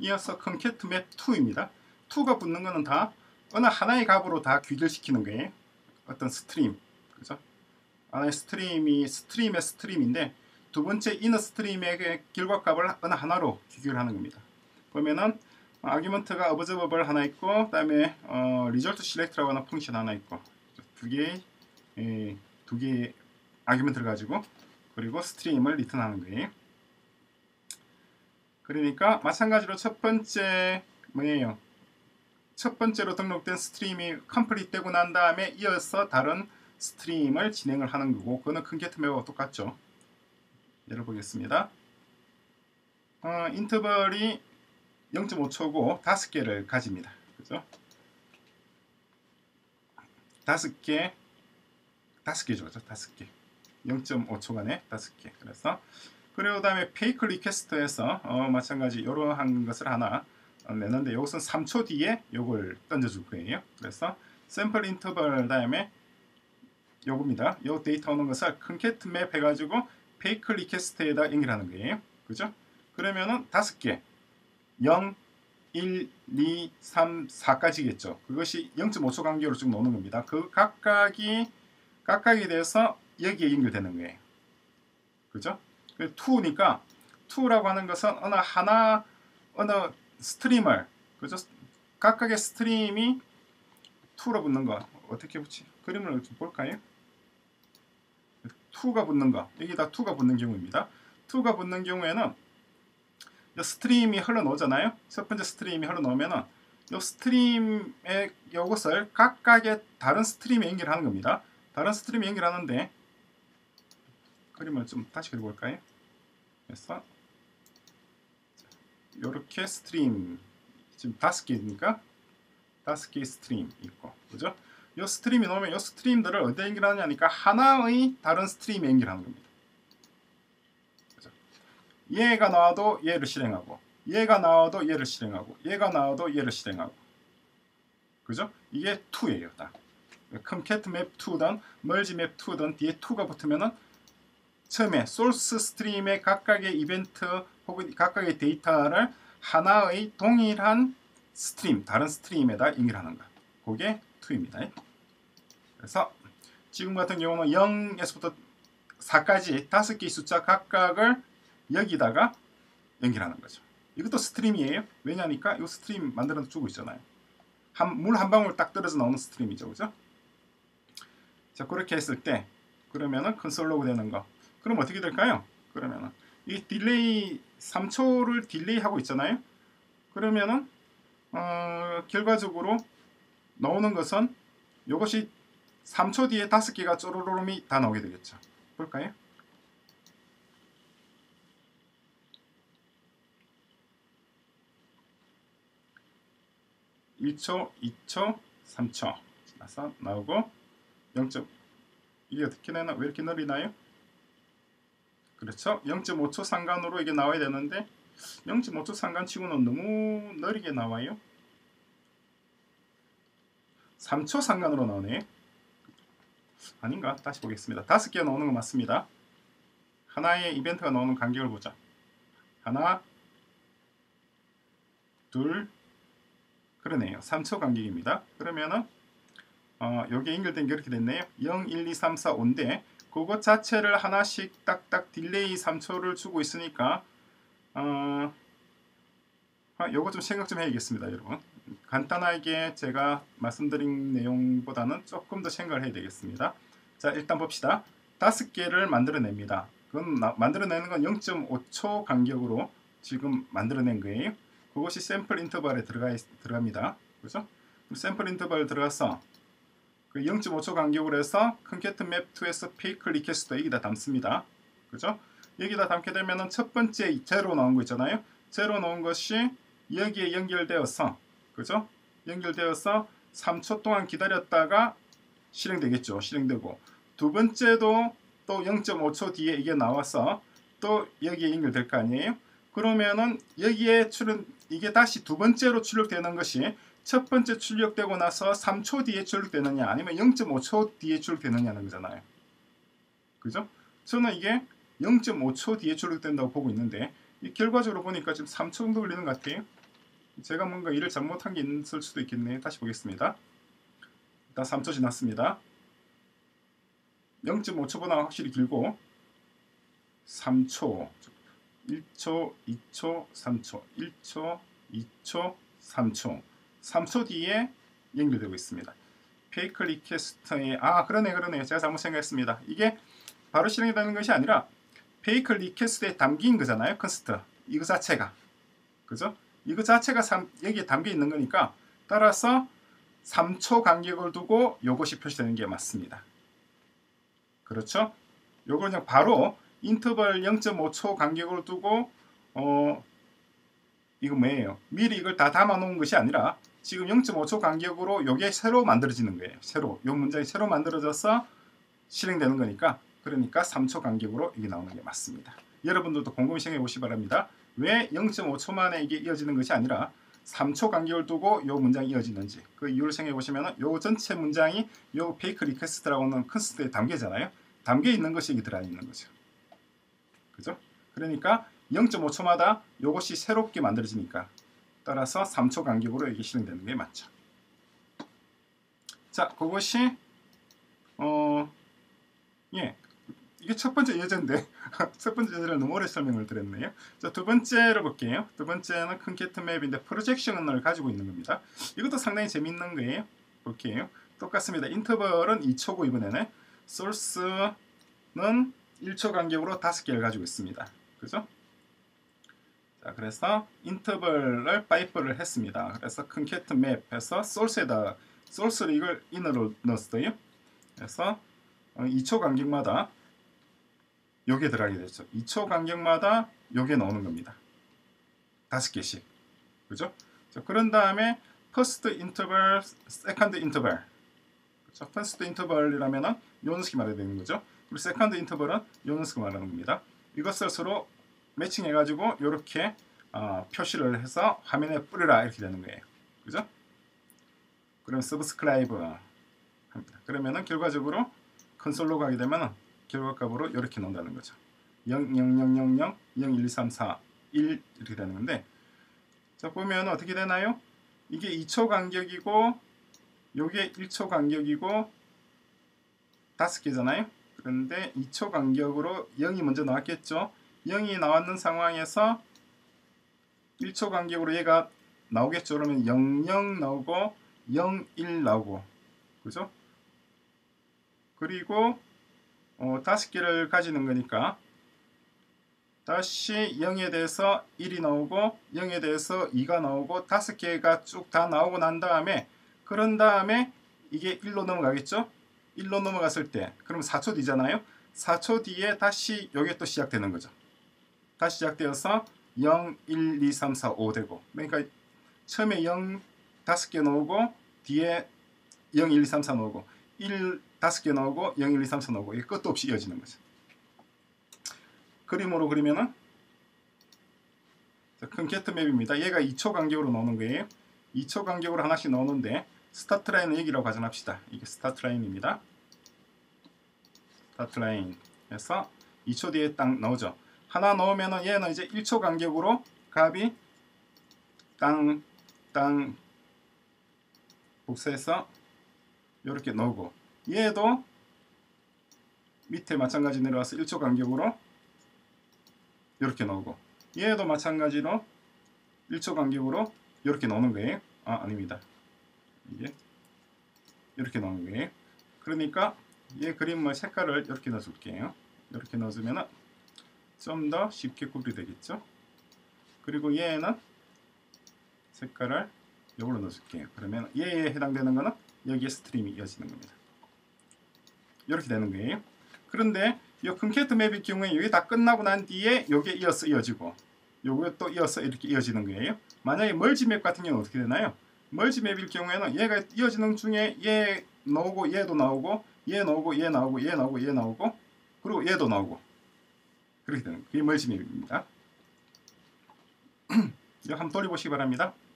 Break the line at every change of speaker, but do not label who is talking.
이어서 concat map 2입니다. 2가 붙는 거는 다 어느 하나의 값으로 다 귀결시키는 거예요. 어떤 스트림, 그죠? 하나의 스트림의 스트림인데 두 번째 이너 스트림의 결과값을 어느 하나로 귀결하는 겁니다. 보면은 아규먼트가 observable 하나 있고, 그다음에 result select라고 하는 펑션 하나 있고, 두 개의 아규먼트를 가지고 그리고 스트림을 리턴하는 거예요. 그러니까 마찬가지로 첫 번째 뭐예요? 첫 번째로 등록된 스트림이 컴플리트 되고 난 다음에 이어서 다른 스트림을 진행을 하는 거고, 그거는 concat map하고 똑같죠. 예를 보겠습니다. 인터벌이 0.5초고 5개를 가집니다. 그죠? 5개죠. 5개. 0.5초간에 5개. 그리고 그 다음에 페이크 리퀘스트에서 마찬가지 이러한 것을 하나 내는데, 이것은 3초 뒤에 요걸 던져줄 거예요. 그래서 샘플 인터벌 다음에 요겁니다. 요 데이터 오는 것을 concat map 해가지고 페이크 리퀘스트에다 연결하는 거예요. 그죠? 그러면은 5개 0, 1, 2, 3, 4까지겠죠. 그것이 0.5초 간격으로 쭉 노는 겁니다. 그 각각에 대해서 여기에 연결되는 거예요. 그죠? 2니까 2라고 하는 것은 어느 스트리머를, 그죠? 각각의 스트림이 2로 붙는 거 어떻게 붙지? 그림을 좀 볼까요? 2가 붙는 거, 여기다 2가 붙는 경우입니다. 2가 붙는 경우에는 이 스트림이 흘러나오잖아요. 첫 번째 스트림이 흘러나오면은 이 스트림의 이것을 각각의 다른 스트림에 연결하는 겁니다. 다른 스트림에 연결하는데, 그림을 좀 다시 그려볼까요? 그래서 이렇게 스트림 지금 5개니까 5개의 스트림 있고, 그죠? 이 스트림이 나오면 이 스트림들을 어디에 연결하느냐니까 하나의 다른 스트림에 연결하는 겁니다. 그죠? 얘가 나와도 얘를 실행하고, 얘가 나와도 얘를 실행하고, 얘가 나와도 얘를 실행하고, 그죠? 이게 2예요. 딱 concat map 2든 merge map 2든 뒤에 2가 붙으면은 처음에 소스 스트림의 각각의 이벤트 혹은 각각의 데이터를 하나의 동일한 스트림, 다른 스트림에다 연결하는 거. 그게 2입니다. 그래서 지금 같은 경우는 0에서부터 4까지 5개의 숫자 각각을 여기다가 연결하는 거죠. 이것도 스트림이에요. 왜냐니까 이 스트림 만들어 주고 있잖아요. 물 한 방울 딱 떨어져 나오는 스트림이죠. 그죠? 자, 그렇게 했을 때 그러면은 컨솔 로그 되는 거. 그럼 어떻게 될까요? 그러면은 이 딜레이 3초를 딜레이 하고 있잖아요. 그러면은 결과적으로 나오는 것은 이것이 3초 뒤에 5개가 쪼로로롬이 다 나오게 되겠죠. 볼까요? (1초) (2초) (3초) 나서 나오고 0. 이게 어떻게 되나? 왜 이렇게 느리나요? 그렇죠. 0.5초 상간으로 이게 나와야 되는데 0.5초 상간치고는 너무 느리게 나와요. 3초 상간으로 나오네. 아닌가? 다시 보겠습니다. 5개가 나오는 거 맞습니다. 하나의 이벤트가 나오는 간격을 보자. 하나, 둘, 그러네요. 3초 간격입니다. 그러면은 여기에 연결된 게 이렇게 됐네요. 0, 1, 2, 3, 4, 5인데 그것 자체를 하나씩 딱딱 딜레이 3초를 주고 있으니까 요거 좀 생각 좀 해야겠습니다, 여러분. 간단하게 제가 말씀드린 내용보다는 조금 더 생각을 해야 되겠습니다. 자, 일단 봅시다. 5개를 만들어냅니다. 그건 만들어내는 건 0.5초 간격으로 지금 만들어낸 거예요. 그것이 샘플 인터벌에 들어갑니다. 그죠? 샘플 인터벌 들어가서 그 0.5초 간격으로 해서 concat map 2에서 페이크 리퀘스트 여기다 담습니다. 그죠? 여기다 담게 되면은 첫 번째 제로 나온 거 있잖아요. 제로 나온 것이 여기에 연결되어서, 그죠? 연결되어서 3초 동안 기다렸다가 실행되겠죠. 실행되고 두 번째도 또 0.5초 뒤에 이게 나와서 또 여기에 연결될 거 아니에요. 그러면은 여기에 이게 다시 두 번째로 출력되는 것이 첫 번째 출력되고 나서 3초 뒤에 출력되느냐 아니면 0.5초 뒤에 출력되느냐는 거잖아요. 그죠? 저는 이게 0.5초 뒤에 출력된다고 보고 있는데 이 결과적으로 보니까 지금 3초 정도 걸리는 것 같아요. 제가 뭔가 일을 잘못한 게 있을 수도 있겠네요. 다시 보겠습니다. 일단 3초 지났습니다. 0.5초보다 확실히 길고 3초, 1초, 2초, 3초, 1초, 2초, 3초, 3초 뒤에 연결되고 있습니다. 페이크 리퀘스트에 그러네. 제가 잘못 생각했습니다. 이게 바로 실행이 되는 것이 아니라 페이크 리퀘스트에 담긴 거잖아요. 컨스트 이거 자체가, 그죠? 이거 자체가 여기에 담겨 있는 거니까 따라서 3초 간격을 두고 요것이 표시되는 게 맞습니다. 그렇죠? 요걸 그냥 바로 인터벌 0.5초 간격을 두고 이거 뭐예요? 미리 이걸 다 담아 놓은 것이 아니라 지금 0.5초 간격으로 요게 새로 만들어지는 거예요. 요 문장이 새로 만들어져서 실행되는 거니까, 그러니까 3초 간격으로 이게 나오는 게 맞습니다. 여러분들도 곰곰이 생각해 보시기 바랍니다. 왜 0.5초 만에 이게 이어지는 것이 아니라 3초 간격을 두고 요 문장이 이어지는지 그 이유를 생각해 보시면 요 전체 문장이 요 페이크 리퀘스트라고 하는 컨스트에 담겨잖아요. 담겨 있는 것이 여기 들어 있는 거죠. 그죠? 그러니까 0.5초마다 요것이 새롭게 만들어지니까 따라서 3초 간격으로 이게 실행되는 게 맞죠. 자, 그것이 이게 첫 번째 예제인데 첫 번째 예제를 너무 오래 설명을 드렸네요. 자, 두 번째로 볼게요. 두 번째는 컨캐트 맵인데 프로젝션을 가지고 있는 겁니다. 이것도 상당히 재밌는 거예요. 볼게요. 똑같습니다. 인터벌은 2초고 이번에는 소스는 1초 간격으로 5개를 가지고 있습니다. 그죠? 자, 그래서 인터벌을 파이프를 했습니다. 그래서 컨캐트 맵에서 소스에다 소스를 이걸 인으로 넣었어요. 그래서 2초 간격마다 요게 들어가게 되죠. 2초 간격마다 요게 나오는 겁니다. 5개씩. 그죠? 자, 그런 다음에 first interval, second interval. 그렇죠? first interval이라면은 요 녀석이 말해야 되는 거죠. 그리고 second interval은 요 녀석이 말하는 겁니다. 이것을 서로 매칭해 가지고 요렇게 표시를 해서 화면에 뿌려라 이렇게 되는 거예요. 그죠? 그럼 subscribe 합니다. 그러면은 결과적으로 컨솔로 가게 되면은 결과값으로 이렇게 나온다는 거죠. 0, 0, 0, 0, 0, 0, 1, 2, 3, 4, 1 이렇게 되는 건데, 자, 보면 어떻게 되나요? 이게 2초 간격이고 요게 1초 간격이고 5개잖아요. 그런데 2초 간격으로 0이 먼저 나왔겠죠. 0이 나왔는 상황에서 1초 간격으로 얘가 나오겠죠. 그러면 0, 0 나오고 0, 1 나오고, 그죠? 그리고 5개를 가지는 거니까 다시 0에 대해서 1이 나오고 0에 대해서 2가 나오고 5개가 쭉 다 나오고 난 다음에, 그런 다음에 이게 1로 넘어가겠죠. 1로 넘어갔을 때 그럼 4초 뒤잖아요. 4초 뒤에 다시 요게 또 시작되는 거죠. 다시 시작되어서 0, 1, 2, 3, 4, 5 되고, 그러니까 처음에 0 5개 나오고 뒤에 0, 1, 2, 3, 4 나오고 1 5개 나오고 0, 1, 2, 3, 4 나오고 이게 끝도 없이 이어지는 거죠. 그림으로 그리면은 컨캐트 맵입니다. 얘가 2초 간격으로 나오는 거예요. 2초 간격으로 하나씩 나오는데 스타트 라인은 여기라고 가정합시다. 이게 스타트 라인입니다. 스타트 라인에서 2초 뒤에 딱 나오죠. 하나 넣으면은 얘는 이제 1초 간격으로 값이 땅 복사해서 이렇게 나오고, 얘도 밑에 마찬가지 내려와서 1초 간격으로 이렇게 나오고, 얘도 마찬가지로 1초 간격으로 이렇게 나오는 거예요. 아닙니다. 이게 이렇게 나오는 거예요. 그러니까 얘 그림의 색깔을 이렇게 넣어줄게요. 이렇게 넣어주면 좀 더 쉽게 구분이 되겠죠. 그리고 얘는 색깔을 이걸로 넣어줄게요. 그러면 얘에 해당되는 거는 여기에 스트림이 이어지는 겁니다. 이렇게 되는 거예요. 그런데 이 컨캐트 맵의 경우에 여기 다 끝나고 난 뒤에 여기에 이어서 이어지고 요거 또 이어서 이렇게 이어지는 거예요. 만약에 멀지 맵 같은 경우는 어떻게 되나요? 멀지 맵일 경우에는 얘가 이어지는 중에 얘 나오고 얘도 나오고 얘 나오고 얘 나오고 얘 나오고 얘 나오고 그리고 얘도 나오고 그렇게 되는 거예요. 그게 멀지 맵입니다. 이거 한번 돌려보시기 바랍니다.